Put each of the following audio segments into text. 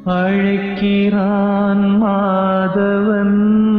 அழைக்கிறான் மாதவன்.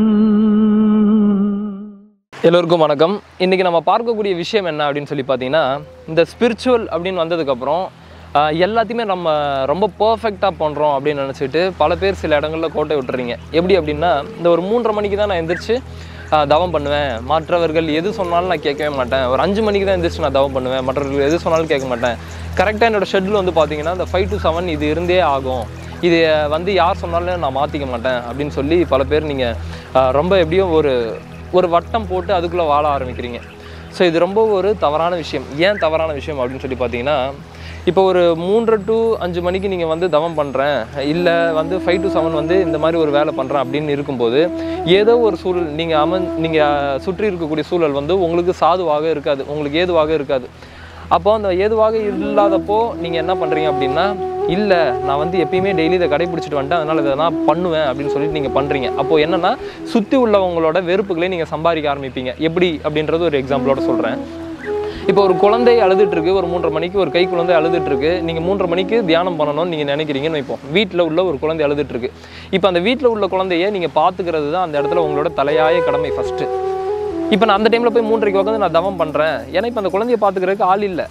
எல்லோருக்கும் வணக்கம். இன்றைக்கி நம்ம பார்க்கக்கூடிய விஷயம் என்ன அப்படின்னு சொல்லி பார்த்தீங்கன்னா, இந்த ஸ்பிரிச்சுவல் அப்படின்னு வந்ததுக்கப்புறம் எல்லாத்தையுமே நம்ம ரொம்ப பர்ஃபெக்டாக பண்ணுறோம் அப்படின்னு நினச்சிட்டு பல பேர் சில இடங்களில் கோட்டை விட்டுறீங்க. எப்படி அப்படின்னா, இந்த ஒரு 3:30 மணிக்கு தான் நான் எந்திரிச்சு தவம் பண்ணுவேன், மற்றவர்கள் எது சொன்னாலும் நான் கேட்கவே மாட்டேன். ஒரு 5 மணிக்கு தான் எந்திரிச்சு நான் தவம் பண்ணுவேன், மற்றவர்கள் எது சொன்னாலும் கேட்க மாட்டேன். கரெக்டாக என்னோடய ஷெட்யூல் வந்து பார்த்தீங்கன்னா இந்த 5 to 7 இது இருந்தே ஆகும், இது வந்து யார் சொன்னாலும் நான் மாற்றிக்க மாட்டேன் அப்படின்னு சொல்லி பல பேர் நீங்கள் ரொம்ப எப்படியும் ஒரு வட்டம் போட்டு அதுக்குள்ளே வாழ ஆரம்பிக்கிறீங்க. ஸோ இது ரொம்ப ஒரு தவறான விஷயம். ஏன் தவறான விஷயம் அப்படின்னு சொல்லி பார்த்தீங்கன்னா, இப்போ ஒரு 3 to 5 மணிக்கு நீங்கள் வந்து தவம் பண்ணுறேன், இல்லை வந்து 5 to 7 வந்து இந்த மாதிரி ஒரு வேலை பண்ணுறேன் அப்படின்னு இருக்கும்போது, ஏதோ ஒரு சூழல் நீங்கள் சுற்றி இருக்கக்கூடிய சூழல் வந்து உங்களுக்கு சாதுவாக இருக்காது, உங்களுக்கு ஏதுவாக இருக்காது. அப்போ அந்த ஏதுவாக இல்லாதப்போ நீங்கள் என்ன பண்ணுறீங்க அப்படின்னா, இல்லை நான் வந்து எப்பயுமே டெய்லி இதை கடைப்பிடிச்சிட்டு வந்துட்டேன், அதனால் இதை நான் பண்ணுவேன் அப்படின்னு சொல்லிட்டு நீங்கள் பண்ணுறீங்க. அப்போது என்னென்னா, சுற்றி உள்ளவங்களோட வெறுப்புகளை நீங்கள் சம்பாதிக்க ஆரம்பிப்பீங்க. எப்படி அப்படின்றது ஒரு எக்ஸாம்பிளோட சொல்கிறேன். இப்போ ஒரு குழந்தை அழுதுட்டுருக்கு, ஒரு 3:30 மணிக்கு ஒரு கை குழந்தை அழுதுட்டுருக்கு, நீங்கள் 3:30 மணிக்கு தியானம் பண்ணணும்னு நீங்கள் நினைக்கிறீங்கன்னு வைப்போம். வீட்டில் உள்ள ஒரு குழந்தை அழுதுட்டுருக்கு. இப்போ அந்த வீட்டில் உள்ள குழந்தையை நீங்கள் பார்த்துக்கிறது தான் அந்த இடத்துல உங்களோட தலையாய கடமை ஃபஸ்ட்டு. இப்போ நான் அந்த டைமில் போய் 3:30 உட்காந்து நான் தவம் பண்ணுறேன், ஏன்னா இப்போ அந்த குழந்தைய பார்த்துக்கிறதுக்கு ஆள் இல்லை.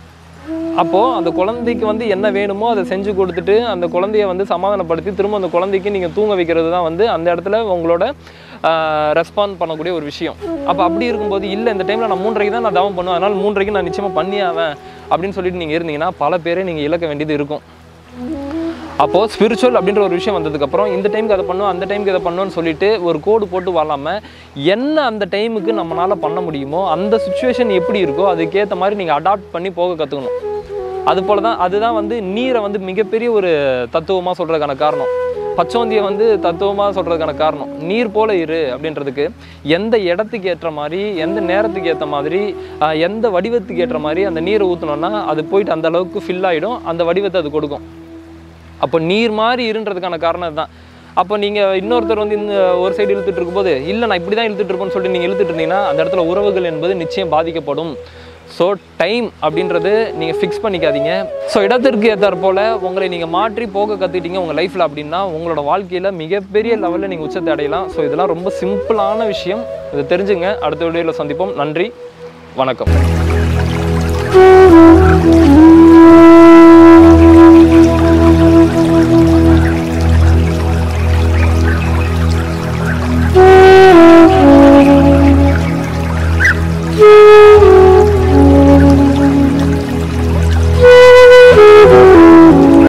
அப்போது அந்த குழந்தைக்கு வந்து என்ன வேணுமோ அதை செஞ்சு கொடுத்துட்டு அந்த குழந்தைய வந்து சமாதானப்படுத்தி திரும்ப அந்த குழந்தைக்கு நீங்கள் தூங்க வைக்கிறது தான் வந்து அந்த இடத்துல உங்களோட ரெஸ்பாண்ட் பண்ணக்கூடிய ஒரு விஷயம். அப்போ அப்படி இருக்கும்போது, இல்லை இந்த டைமில் நான் 3:30 தான் நான் தவம் பண்ணுவேன், அதனால் 3:30 நான் நிச்சயமாக பண்ணியாவேன் அப்படின்னு சொல்லிட்டு நீங்கள் இருந்தீங்கன்னா பல பேரை நீங்கள் இழக்க வேண்டியது இருக்கும். அப்போது ஸ்பிரிச்சுவல் அப்படின்ற ஒரு விஷயம் வந்ததுக்கப்புறம் இந்த டைமுக்கு அதை பண்ணுவோம், அந்த டைமுக்கு இதை பண்ணணும்னு சொல்லிட்டு ஒரு கோடு போட்டு வாழாமல், என்ன அந்த டைமுக்கு நம்மளால் பண்ண முடியுமோ, அந்த சுச்சுவேஷன் எப்படி இருக்கோ அதுக்கேற்ற மாதிரி நீங்கள் அடாப்ட் பண்ணி போக கற்றுக்கணும். அதுபோல் தான் அதுதான் வந்து நீரை வந்து மிகப்பெரிய ஒரு தத்துவமாக சொல்கிறதுக்கான காரணம். பச்சோந்தியை வந்து தத்துவமாக சொல்கிறதுக்கான காரணம், நீர் போல இரு அப்படின்றதுக்கு எந்த இடத்துக்கு ஏற்ற மாதிரி, எந்த நேரத்துக்கு ஏற்ற மாதிரி, எந்த வடிவத்துக்கு ஏற்ற மாதிரி அந்த நீரை ஊற்றினோன்னா அது போயிட்டு அந்த அளவுக்கு ஃபில் ஆகிடும், அந்த வடிவத்தை அது கொடுக்கும். அப்போ நீர் மாதிரி இருன்றதுக்கான காரணம் தான். அப்போ நீங்கள் இன்னொருத்தர் வந்து இந்த ஒரு சைடு இழுத்துட்டு இருக்கும்போது, இல்லை நான் இப்படி தான் இழுத்துட்டு இருப்பேன்னு சொல்லிட்டு நீங்கள் இழுத்துட்டு இருந்தீங்கன்னா அந்த இடத்துல உறவுகள் என்பது நிச்சயம் பாதிக்கப்படும். ஸோ டைம் அப்படின்றது நீங்கள் ஃபிக்ஸ் பண்ணிக்காதீங்க. ஸோ இடத்திற்கு ஏற்றாற் போல் உங்களை நீங்கள் மாற்றி போக கற்றுக்கிட்டீங்க உங்கள் லைஃப்பில் அப்படின்னா உங்களோட வாழ்க்கையில் மிகப்பெரிய லெவலில் நீங்கள் உச்சத்தை அடையலாம். ஸோ இதெல்லாம் ரொம்ப சிம்பிளான விஷயம், இதை தெரிஞ்சுங்க. அடுத்த வீடியோவில் சந்திப்போம். நன்றி, வணக்கம்.